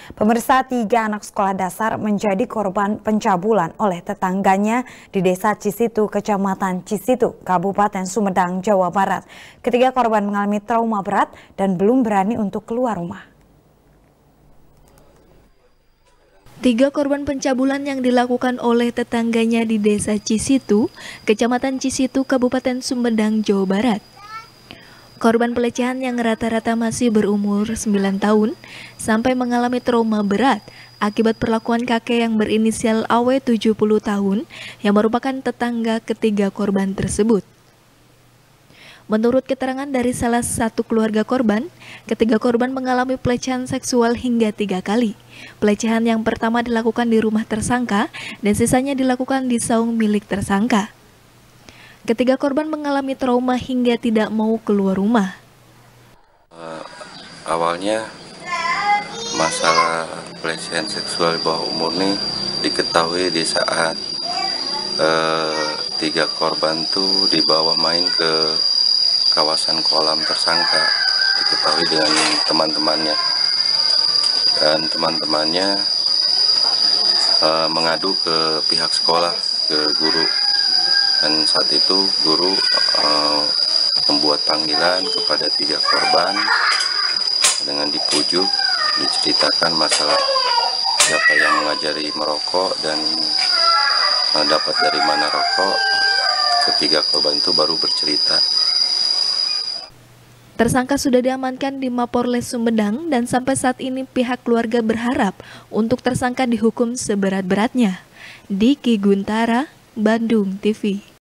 Pemirsa, 3 anak sekolah dasar menjadi korban pencabulan oleh tetangganya di Desa Cisitu, Kecamatan Cisitu, Kabupaten Sumedang, Jawa Barat. Ketiga korban mengalami trauma berat dan belum berani untuk keluar rumah. 3 korban pencabulan yang dilakukan oleh tetangganya di Desa Cisitu, Kecamatan Cisitu, Kabupaten Sumedang, Jawa Barat. Korban pelecehan yang rata-rata masih berumur 9 tahun sampai mengalami trauma berat akibat perlakuan kakek yang berinisial AW 70 tahun yang merupakan tetangga ketiga korban tersebut. Menurut keterangan dari salah satu keluarga korban, ketiga korban mengalami pelecehan seksual hingga 3 kali. Pelecehan yang pertama dilakukan di rumah tersangka dan sisanya dilakukan di saung milik tersangka. Ketiga korban mengalami trauma hingga tidak mau keluar rumah. Awalnya masalah pelecehan seksual di bawah umur ini diketahui di saat 3 korban tuh dibawa main ke kawasan kolam tersangka, diketahui dengan teman-temannya, dan teman-temannya mengadu ke pihak sekolah, ke guru. Dan saat itu guru membuat panggilan kepada 3 korban dengan dipujuk, diceritakan masalah siapa yang mengajari merokok dan dapat dari mana rokok. Ketiga korban itu baru bercerita. Tersangka sudah diamankan di Mapolres Sumedang dan sampai saat ini pihak keluarga berharap untuk tersangka dihukum seberat-beratnya. Diki Guntara, Bandung TV.